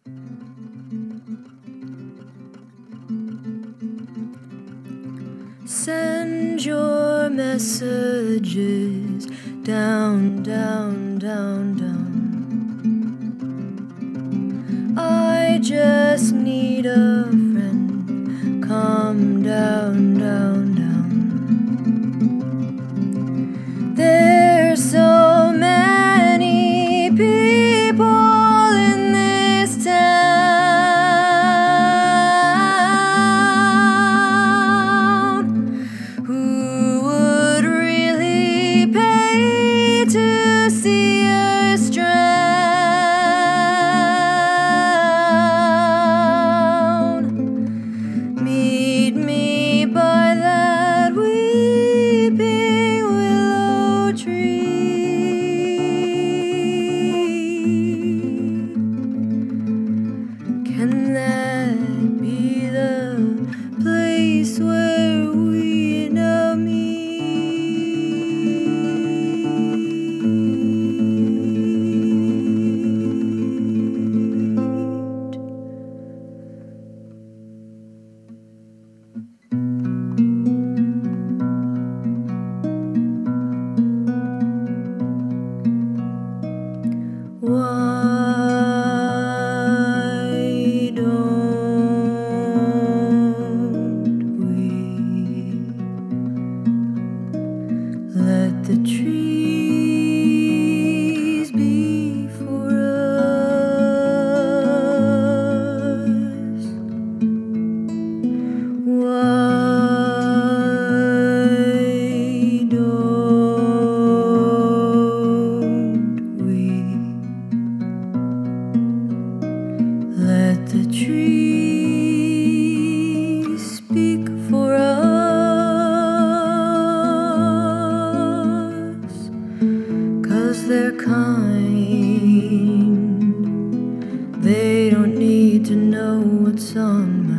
Send your messages down, down, down, down. I just need a friend. Come down, down, down. There's so many people in this town who would really pay to see us drown. Meet me by that weeping willow tree. Can that be the place where we now meet? Why don't we let the trees be for us? Why don't we let the trees speak for us? 'Cause they're kind. They don't need to know what's on my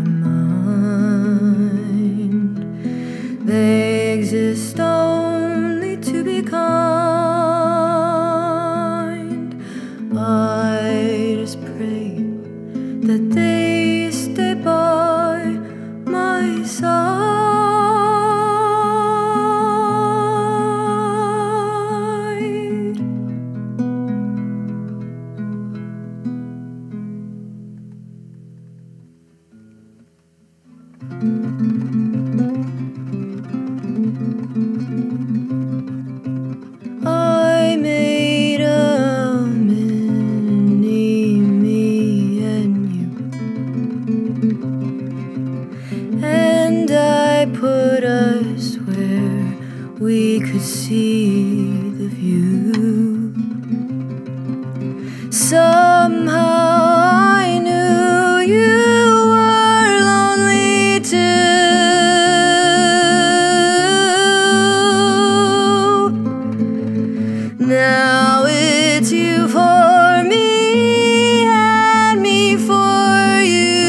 mind. They exist only to be kind. I just pray that they stay by my side. I made a mini me and you, and I put us where we could see the view. Somehow I knew you were lonely too. Now it's you for me and me for you.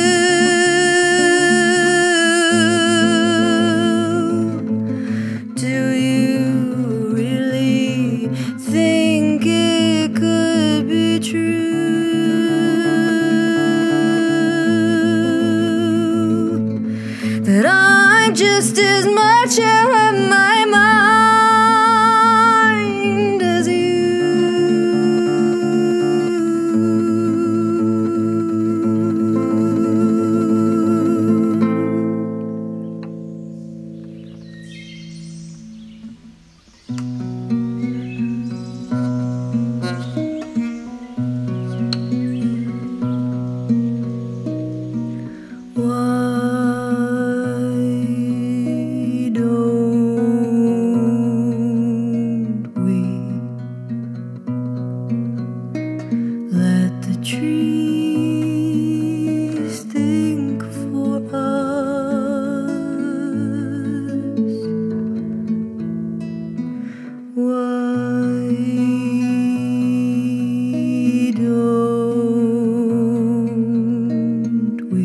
Do you really think it could be true that I'm just as much out of my mind as you? Why don't we let the trees think for us? Why don't we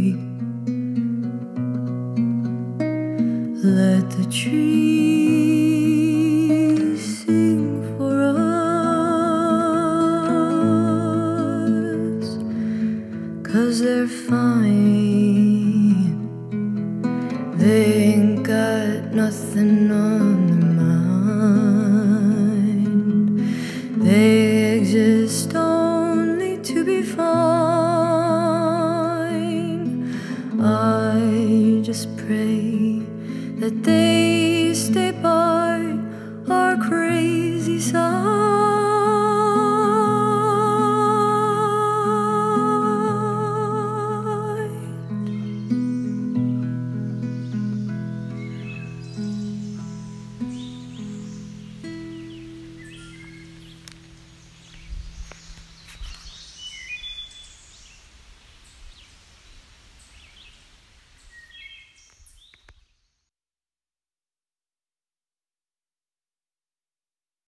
let the trees sing for us? are fine.